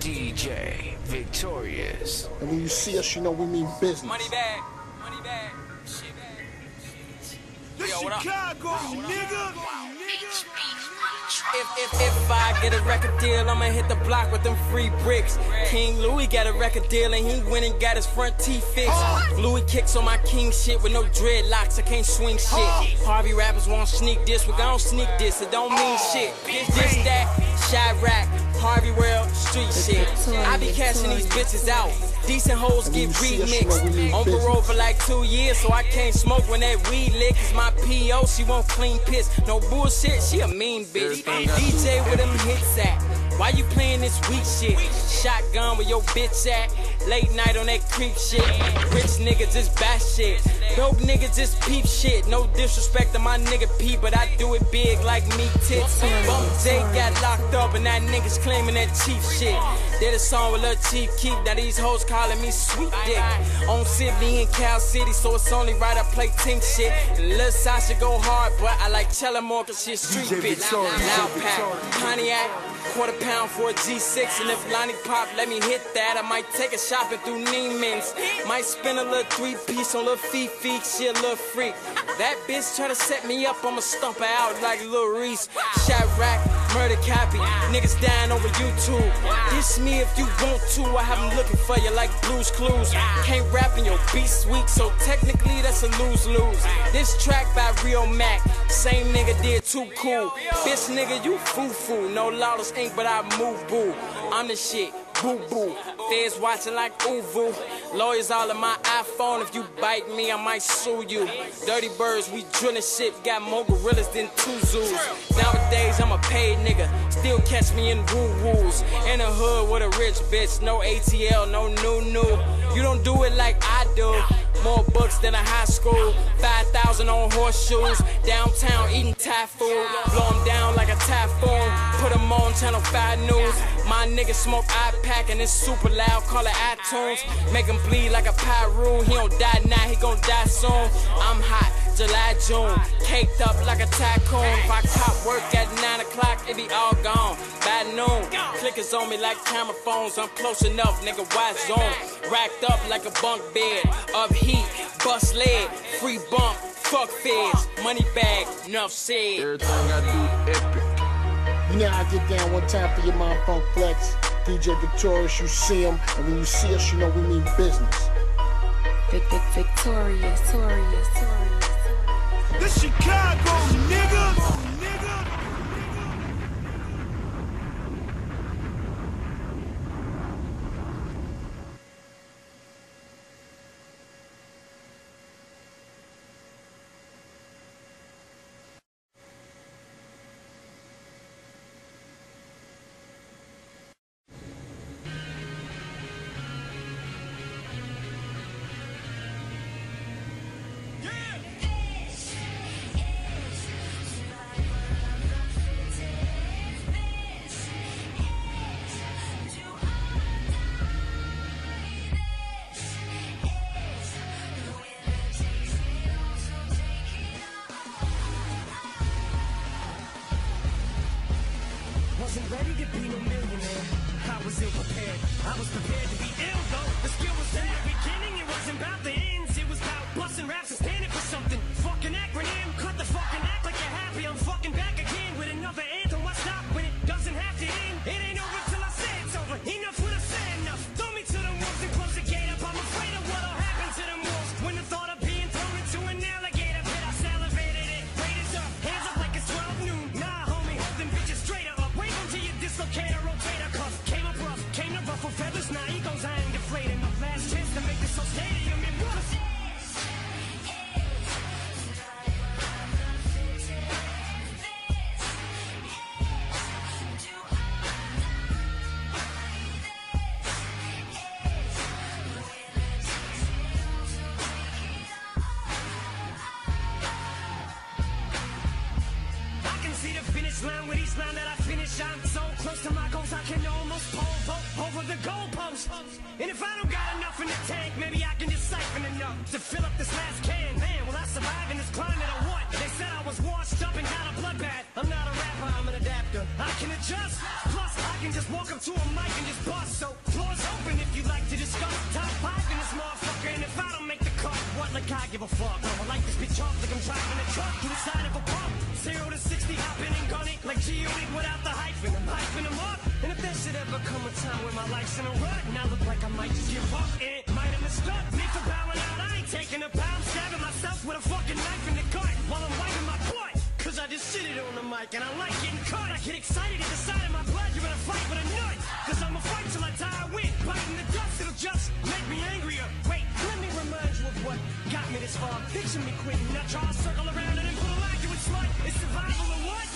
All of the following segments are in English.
DJ Victorious. And when you see us, you know we mean business. Money bag, shit bag. The Chicago, nigga. If I get a record deal, I'ma hit the block with them free bricks. King Louis got a record deal and he went and got his front teeth fixed. Louis kicks on my king shit with no dreadlocks, I can't swing shit. Harvey rappers want sneak this, we gon' sneak this, it don't mean shit. This, that, Chirac, Harvey World, street shit. I be cashing these bitches out. Decent hoes get remixed. On parole for like 2 years, so I can't smoke when that weed lick. Cause my P.O., she won't clean piss. No bullshit, she a mean bitch. DJ where them hits at? Why you playing this weak shit? Shotgun where your bitch at? Late night on that creep shit. Rich nigga just bash shit. Dope nigga just peep shit. No disrespect to my nigga P, but I do it big like me tits. Bump J got locked up and that niggas claiming that cheap shit. Did a song with Lil Chief Keef, now these hoes calling me sweet dick. On Sydney in Cal City, so it's only right I play team shit. And Lil Sasha go hard, but I like Chella more cause she a street bitch. Loud pack, Pontiac, £quarter for a G6. And if Lonnie Pop let me hit that, I might take a shopping through Neiman's. Might spin a little 3-piece on Lil Fifi, she a little freak. That bitch try to set me up, I'ma stump her out like Lil Reese. Chirac, murder copy, niggas dying over YouTube. Diss me if you want to, I have them looking for you like Blue's Clues. Can't rap in your beast week, so technically that's a lose-lose. This track by Rio Mac, same nigga did Too Cool. Bitch nigga, you foo-foo, no lawless ink, but I move boo. I'm the shit, boo-boo. Feds watching like Uvu. Lawyers all in my iPhone, if you bite me, I might sue you. Dirty birds, we drilling shit, got more gorillas than 2 zoos. Nowadays, I'm a paid nigga, still catch me in woo-woos. In the hood with a rich bitch, no ATL, no new. You don't do it like I do. More books than a high school. 5,000 on horseshoes. Downtown eating Thai food. Blow them down like a typhoon. Put them on Channel 5 News. My nigga smoke iPack and it's super loud. Call it iTunes. Make him bleed like a pyro. He don't die now, he gon' die soon. I'm hot. July, June, caked up like a tycoon. If I cop work at 9 o'clock, it be all gone by noon. Clickers on me like camera phones. I'm close enough, nigga, watch zone. Racked up like a bunk bed. Up heat, bust lead, free bump, fuck feds. Money bag, enough said. Everything I do epic. You know how I get down one time for your mom Funk Flex. DJ Victorious, you see him, and when you see us, you know we mean business. Victorious. The Chicago, nigga. Wasn't ready to be no millionaire. I was ill prepared. I was prepared to be ill though. The skill was in the beginning. It wasn't about the ends. It was about busting raps and standing for something. Fucking acronym. Cut the fucking act like you're happy. I'm fucking back again with another anthem. Why stop when it doesn't have to end? It ain't over till I say it's over. Enough when I say enough. Throw me to the wolves and close the gate up. I'm afraid of what'll happen to them wolves. When the thought of being thrown into an alligator pit, I salivated it. Raiders up. Hands up like it's 12 noon. Nah, homie, hold them bitches straight up. Wave them to your dislocator, rotator cuff. Came up rough, came to ruffle feathers. Now egos, I ain't deflating. My last chance to make this whole stadium in one. Line with each line that I finish, I'm so close to my goals I can almost pole vault over the goalpost. And if I don't got enough in the tank, maybe I can just siphon enough to fill up this last can. Man, will I survive in this climate or what? They said I was washed up and got a bloodbath. I'm not a rapper, I'm an adapter. I can adjust, plus I can just walk up to a mic and just bust. like I'm driving a truck through the side of a pump. 0 to 60, hopping and gunning like G-Unit without the hyphen. I'm hyping them up. And if there should ever come a time where my life's in a rut, and I look like I might just give up, it might have mistook me for bowing out. I ain't taking a pound, stabbing myself with a fucking knife in the gut while I'm wiping my butt. Cause I just sit it on the mic and I like getting cut. I get excited at the sight of my blood. You're gonna fight with a nut. Cause I'ma fight till I die. I win. Biting the dust, it'll just make me angrier. Wait, let me remind you of what got me this far. Picture me quitting. Now draw a circle around it and put a line to it, slut. It's survival or what?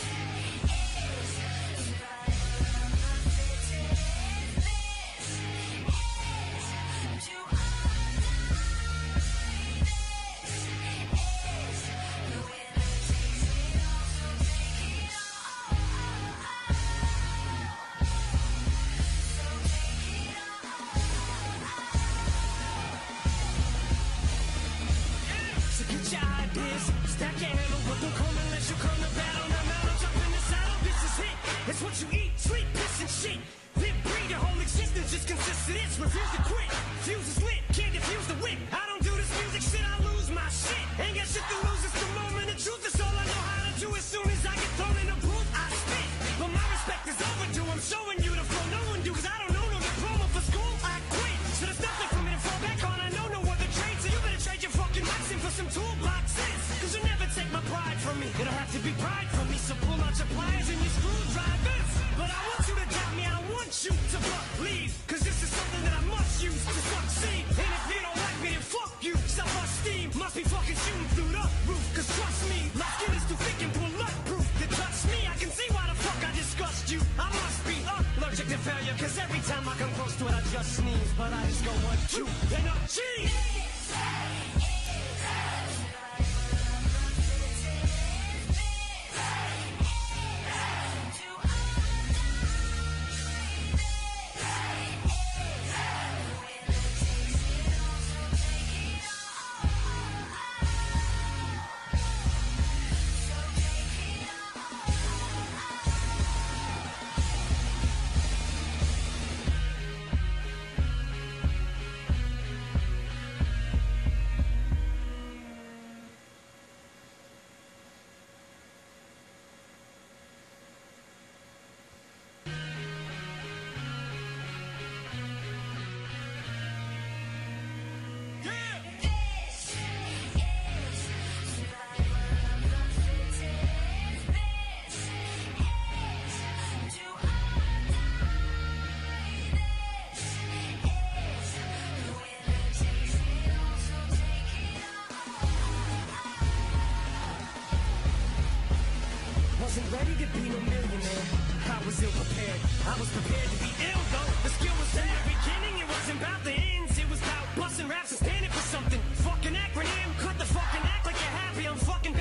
It's what you eat, sleep, piss, and shit. Live, breathe, your whole existence just consists of this. Refuse to quit, fuse is lit, can't defuse the whip. I don't do this music shit, I lose my shit. Ain't got shit to lose, it's the moment. The truth is all I know how to do. As soon as I get thrown in the booth, I spit. But my respect is overdue, I'm showing you the flow no one do. Cause I don't know no diploma for school, I quit. So there's nothing for me to fall back on, I know no other trade. So you better trade your fucking lives in for some toolboxes. Cause you'll never take my pride from me. It'll have to be pride from me, so pull out your pliers and your screwdrivers. But I want you to doubt me, I don't want you to believe. Cause this is something that I must use to succeed. And if you don't like me, then fuck you. Self-esteem must be fucking shooting through the roof. Cause trust me, my skin is too thick and bulletproof to touch me. I can see why the fuck I disgust you. I must be allergic to failure. Cause every time I come close to it, I just sneeze. But I just go 1, 2, and up, cheese. Wasn't ready to be no millionaire. I was ill prepared. I was prepared to be ill though. The skill was there at the beginning. It wasn't about the ends. It was about busting raps and standing for something. Fucking acronym. Cut the fucking act like you're happy. I'm fucking